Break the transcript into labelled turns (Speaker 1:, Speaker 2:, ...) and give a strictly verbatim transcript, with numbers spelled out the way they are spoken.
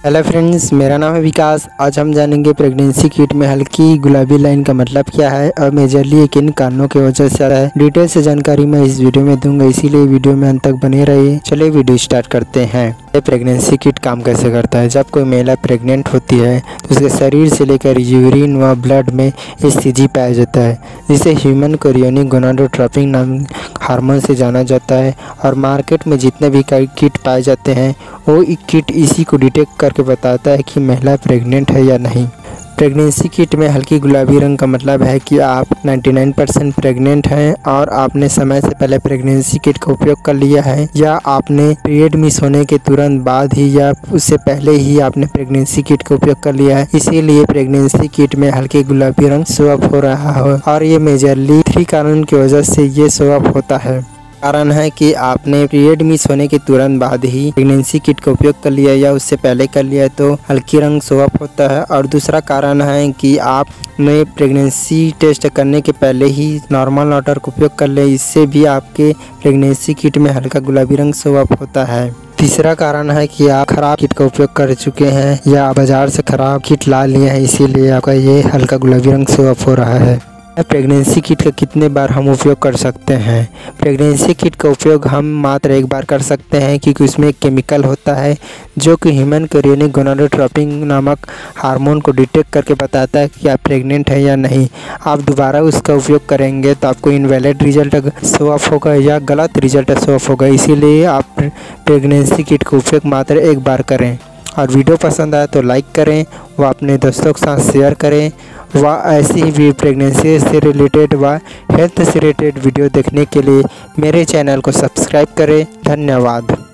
Speaker 1: Hello friends, मेरा नाम है विकास। आज हम जानेंगे प्रेगनेंसी किट में हल्की गुलाबी लाइन का मतलब क्या है और मेजरली ये किन कारणों की वजह से आता है। डिटेल से जानकारी मैं इस वीडियो में दूंगा, इसीलिए वीडियो में अंत तक बने रहिए। चलिए वीडियो स्टार्ट करते हैं। ये प्रेगनेंसी किट काम कैसे करता है। जब कोई महिला प्रेग्नेंट होती है तो उसके शरीर से लेकर यूरिन व ब्लड में एचसीजी पाया जाता है, जिसे ह्यूमन कोरियोनिक गोनाडोट्रोपिन नाम हार्मोन से जाना जाता है। और मार्केट में जितने भी किट पाए जाते हैं वो किट इसी को डिटेक्ट करके बताता है कि महिला प्रेग्नेंट है या नहीं। प्रेगनेंसी किट में हल्की गुलाबी रंग का मतलब है कि आप निन्यानवे परसेंट प्रेग्नेंट हैं और आपने समय से पहले प्रेगनेंसी किट का उपयोग कर लिया है, या आपने पीरियड मिस होने के तुरंत बाद ही या उससे पहले ही आपने प्रेगनेंसी किट का उपयोग कर लिया है। इसीलिए प्रेगनेंसी किट में हल्के गुलाबी रंग शो अप हो रहा है और ये मेजरली थ्री कारण की वजह से ये शो अप होता है। कारण है कि आपने पीरियड मिस होने के तुरंत बाद ही प्रेगनेंसी किट का उपयोग कर लिया या उससे पहले कर लिया तो हल्की रंग शो अप होता है। और दूसरा कारण है कि आपने प्रेगनेंसी टेस्ट करने के पहले ही नॉर्मल वाटर का उपयोग कर लिया, इससे भी आपके प्रेगनेंसी किट में हल्का गुलाबी रंग शो अप होता है। तीसरा कारण है कि आप खराब किट का उपयोग कर चुके हैं या बाजार से खराब किट ला लिए हैं, इसीलिए आपका ये हल्का गुलाबी रंग शो अप हो रहा है। प्रेगनेंसी किट का कितने बार हम उपयोग कर सकते हैं। प्रेगनेंसी किट का उपयोग हम मात्र एक बार कर सकते हैं, क्योंकि उसमें एक केमिकल होता है जो कि ह्यूमन कोरियोनिक गोनाडोट्रोपिन नामक हार्मोन को डिटेक्ट करके बताता है कि आप प्रेग्नेंट हैं या नहीं। आप दोबारा उसका उपयोग करेंगे तो आपको इनवैलिड रिजल्ट शो ऑफ होगा या गलत रिजल्ट शो ऑफ होगा। इसीलिए आप प्रेगनेंसी किट का उपयोग मात्र एक बार करें। और वीडियो पसंद आए तो लाइक करें व अपने दोस्तों के साथ शेयर करें व ऐसी ही प्रेगनेंसी से रिलेटेड व हेल्थ से रिलेटेड वीडियो देखने के लिए मेरे चैनल को सब्सक्राइब करें। धन्यवाद।